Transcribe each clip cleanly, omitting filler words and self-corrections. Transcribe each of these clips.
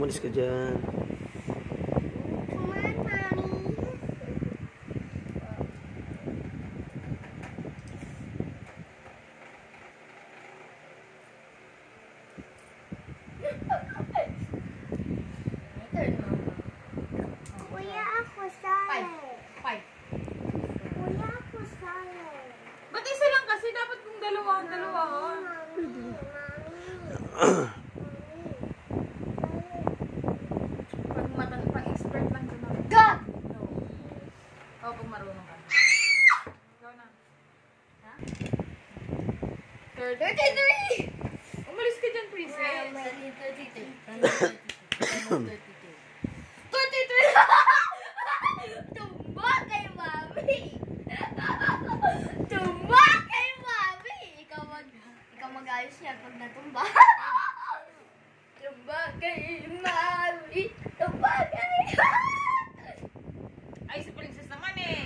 Umalis ka dyan. Come on, mommy. Kuya, ako salad. Five. Kuya, ako salad. Ba't isa lang kasi? Dapat kung dalawa. Pag expert lang sa mga. God! No. O, pag marunong ka. Ikaw na. Ha? 33! Umalis ka dyan, princess. 33! Tumba kay mami! Tumba kay mami! Ikaw mag-ayos niya pag natumba. Tumba kay mami! Tumba kay Ay, si princess naman eh.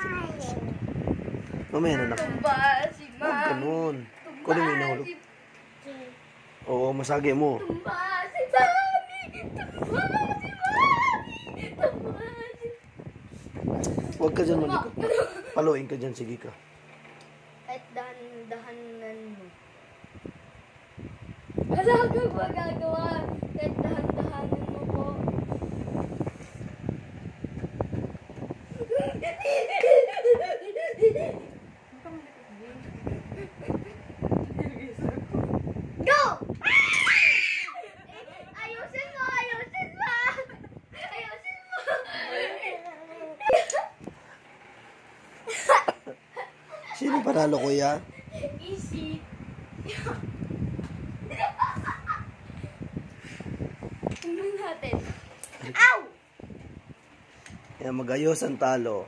Mamaya na naku. Tumba si Huwag mami! ganun. Kunin mo yung nahulog. Oo, masagi mo. Tumba si mami! Tumba si mami! Tumba si... Huwag ka dyan malikot. Paluin ka dyan, sige ka. Kahit dahan-dahanan mo. Wala kang magagawa. Kahit dahan-dahanan mo po. Go! Ayusin mo! Ayusin mo! Ayusin mo! Sino panalo, kuya? Easy. Tingnan natin. Ow! Yan, mag-ayos ang talo.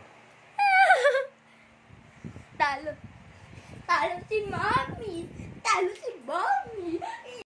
Talo. Talo si Mami. Talo si Mami.